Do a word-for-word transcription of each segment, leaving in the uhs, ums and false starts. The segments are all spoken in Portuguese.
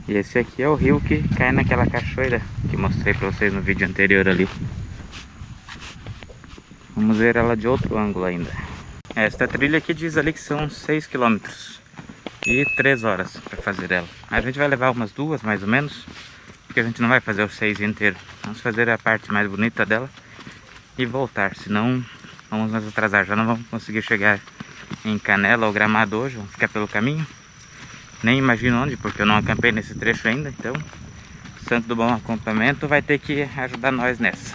E esse aqui é o rio que cai naquela cachoeira que mostrei pra vocês no vídeo anterior ali. Vamos ver ela de outro ângulo ainda. Esta trilha aqui diz ali que são seis quilômetros e três horas para fazer ela. A gente vai levar umas duas mais ou menos, porque a gente não vai fazer os seis inteiro. Vamos fazer a parte mais bonita dela e voltar, senão vamos nos atrasar. Já não vamos conseguir chegar em Canela ou Gramado hoje, vamos ficar pelo caminho. Nem imagino onde, porque eu não acampei nesse trecho ainda. Então, Santo do Bom Acampamento vai ter que ajudar nós nessa.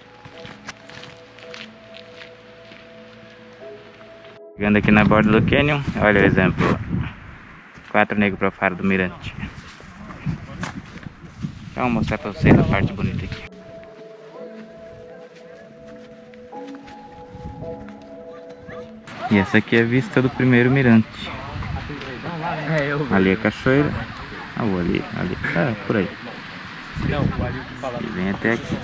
Chegando aqui na borda do canyon, olha o exemplo. Quatro negros para o faro do mirante. Então, vou mostrar para vocês a parte bonita aqui. E essa aqui é a vista do primeiro mirante. Ali é a cachoeira. Ah, ali, ali, ah, por aí. E vem até aqui.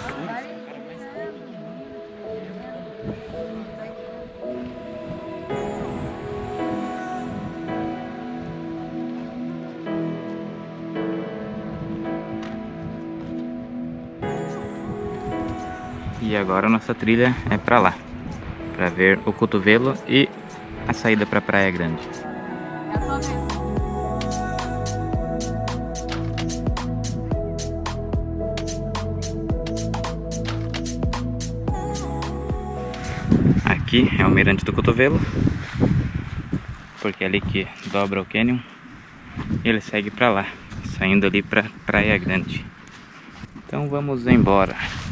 E agora a nossa trilha é pra lá, pra ver o Cotovelo e a saída pra Praia Grande. Aqui é o Mirante do Cotovelo, porque é ali que dobra o cânion e ele segue pra lá, saindo ali pra Praia Grande. Então vamos embora.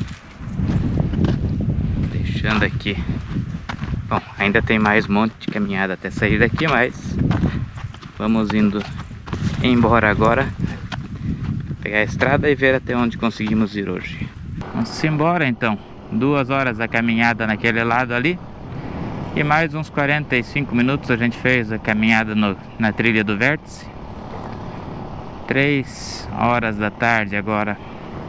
Deixando aqui. Bom, ainda tem mais um monte de caminhada até sair daqui, mas vamos indo embora agora, pegar a estrada e ver até onde conseguimos ir hoje. Vamos embora então. Duas horas a caminhada naquele lado ali e mais uns quarenta e cinco minutos a gente fez a caminhada no, na trilha do Vértice. Três horas da tarde agora.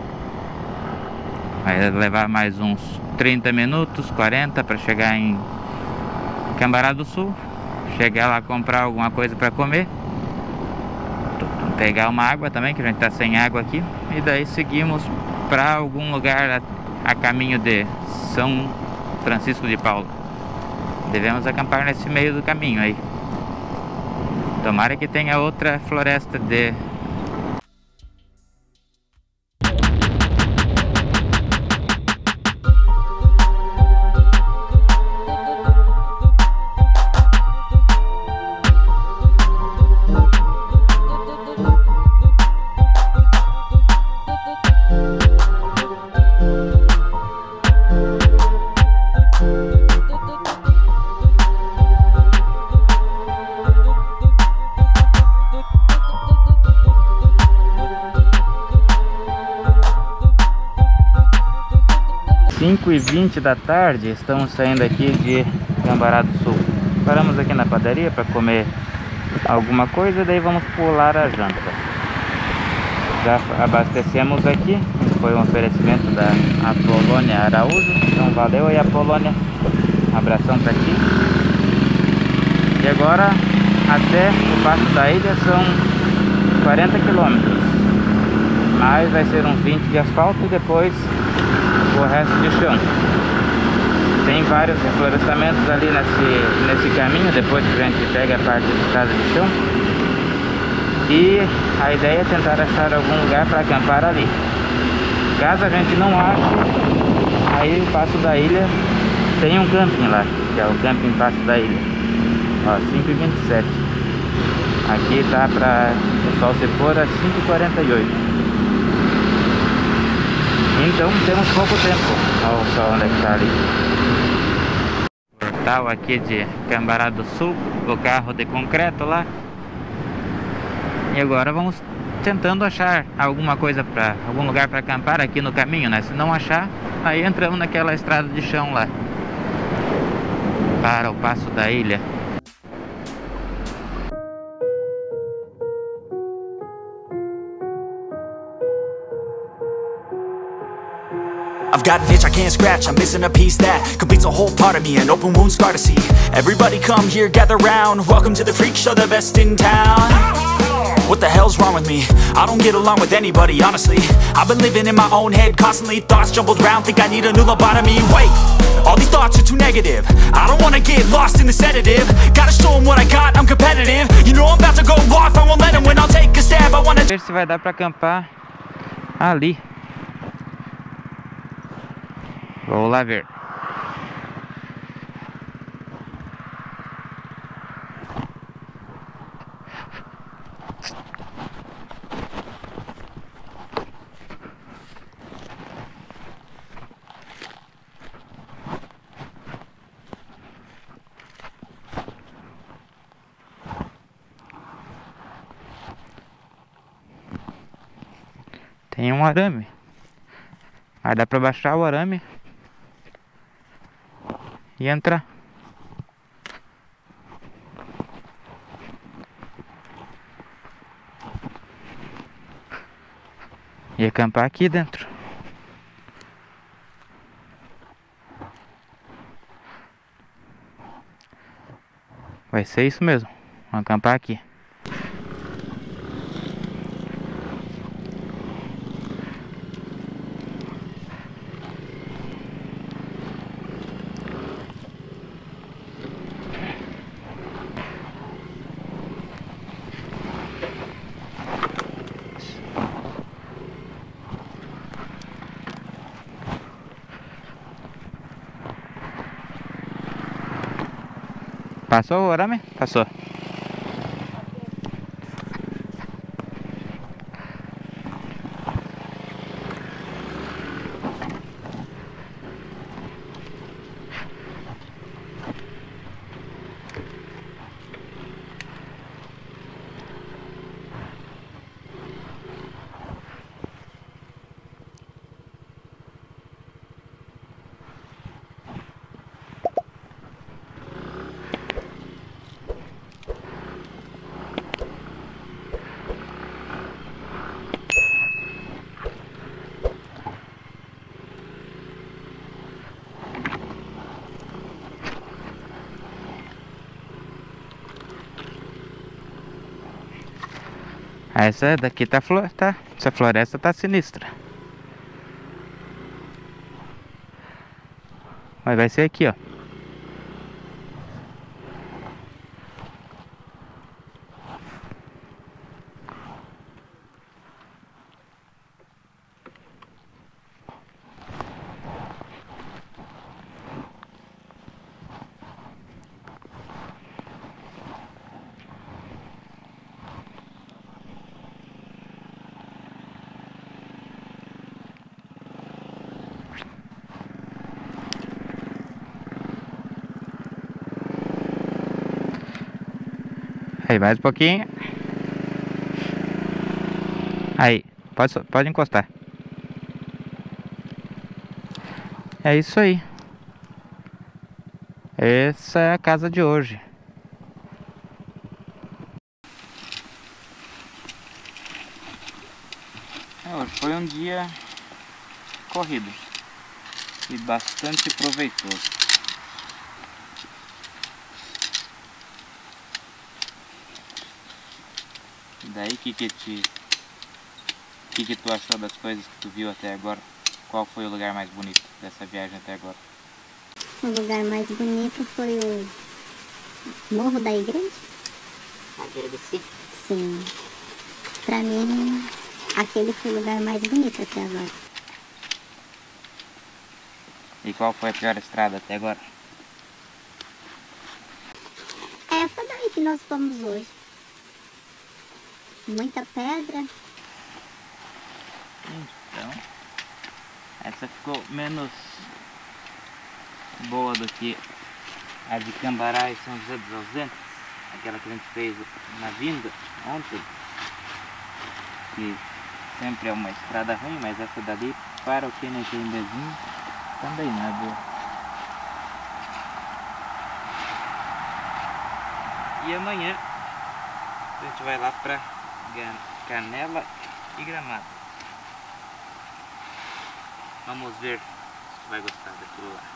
Vai levar mais uns trinta minutos, quarenta para chegar em Cambará do Sul. Chegar lá, comprar alguma coisa para comer, pegar uma água também, que a gente tá sem água aqui, e daí seguimos para algum lugar a, a caminho de São Francisco de Paula. Devemos acampar nesse meio do caminho aí. Tomara que tenha outra floresta de cinco e vinte da tarde, estamos saindo aqui de Cambará do Sul. Paramos aqui na padaria para comer alguma coisa, daí vamos pular a janta. Já abastecemos aqui, foi um oferecimento da Apolônia Araújo, então valeu aí, Apolônia, um abração para ti. E agora até o Passo da Ilha são quarenta quilômetros, mas vai ser uns vinte de asfalto e depois o resto de chão. Tem vários reflorestamentos ali nesse, nesse caminho, depois que a gente pega a parte de casa de chão. E a ideia é tentar achar algum lugar para acampar ali. Caso a gente não ache, aí o Passo da Ilha tem um camping lá, que é o Camping Passo da Ilha. Ó, cinco e vinte e sete. Aqui tá para o sol se pôr às cinco e quarenta e oito. Então temos pouco tempo. Olha o sol onde é que tá ali. Portal aqui de Cambará do Sul, o carro de concreto lá. E agora vamos tentando achar alguma coisa para algum lugar para acampar aqui no caminho, né? Se não achar, aí entramos naquela estrada de chão lá para o Passo da Ilha. I've got an itch I can't scratch, I'm missing a piece that completes a whole part of me, an open wound scar to see. Everybody come here, gather round, welcome to the freak show, the best in town. What the hell's wrong with me? I don't get along with anybody, honestly. I've been living in my own head constantly. Thoughts jumbled round, think I need a new lobotomy. Wait, all these thoughts are too negative. I don't wanna get lost in the sedative. Gotta show them what I got, I'm competitive. You know I'm about to go off, I won't let them win. I'll take a stab, I wanna... Ver se vai dar pra acampar ali. Vou lá ver. Tem um arame. Aí dá pra baixar o arame e entrar. E acampar aqui dentro. Vai ser isso mesmo. Vamos acampar aqui. Passou o arame? Passou. Essa daqui tá, flor, tá, essa floresta tá sinistra. Mas vai ser aqui, ó. Aí, mais um pouquinho. Aí, pode, pode encostar. É isso aí. Essa é a casa de hoje. É, hoje foi um dia corrido e bastante proveitoso. E daí, que que te... que que tu achou das coisas que tu viu até agora? Qual foi o lugar mais bonito dessa viagem até agora? O lugar mais bonito foi o Morro da Igreja. Ladeira do Sítio? Sim. Pra mim, aquele foi o lugar mais bonito até agora. E qual foi a pior estrada até agora? Essa daí que nós fomos hoje. Muita pedra. Então, essa ficou menos boa do que a de Cambará e São José dos Ausentes, aquela que a gente fez na vinda ontem, que sempre é uma estrada ruim, mas essa dali, para o que não tem benzinho, também não é boa. E amanhã a gente vai lá para Canela e Gramado. Vamos ver se vai gostar daquilo lá.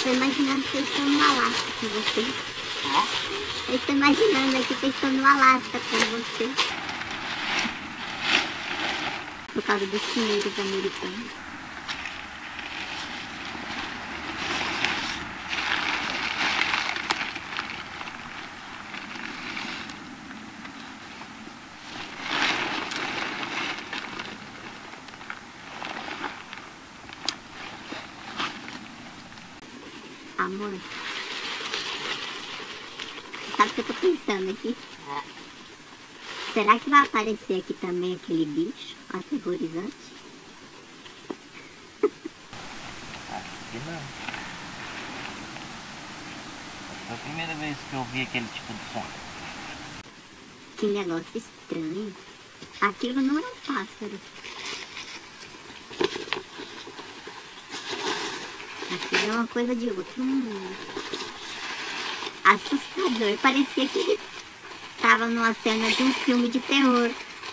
Tô imaginando que vocês estão no Alasca com você. Eu estou imaginando aqui que vocês estão no Alasca com você. Por causa dos chineses americanos. Amor, sabe o que eu tô pensando aqui? É. Será que vai aparecer aqui também aquele bicho aterrorizante? Acho que não. Foi a primeira vez que eu vi aquele tipo de som. Que negócio estranho. Aquilo não é um pássaro. Aquilo é uma coisa de outro mundo. Assustador. Parecia que ele estava numa cena de um filme de terror.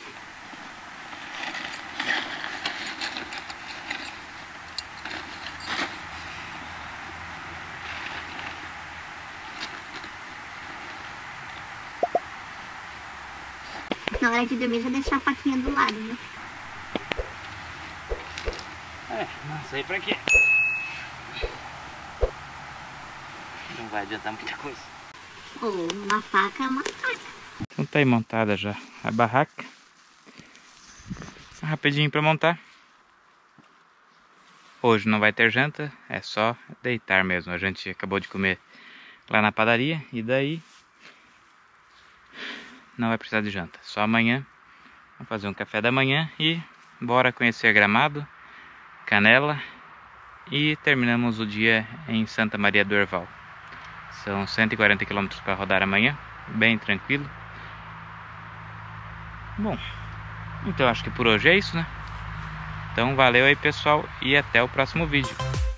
Na hora de dormir, já deixar a faquinha do lado, né? É, não sei pra quê. Não vai adiantar muita coisa. Ou uma faca é uma faca. Então tá aí montada já a barraca. Rapidinho pra montar. Hoje não vai ter janta, é só deitar mesmo. A gente acabou de comer lá na padaria e daí não vai precisar de janta. Só amanhã vamos fazer um café da manhã e bora conhecer Gramado, Canela e terminamos o dia em Santa Maria do Herval. São cento e quarenta quilômetros para rodar amanhã, bem tranquilo. Bom, então acho que por hoje é isso, né? Então valeu aí pessoal e até o próximo vídeo.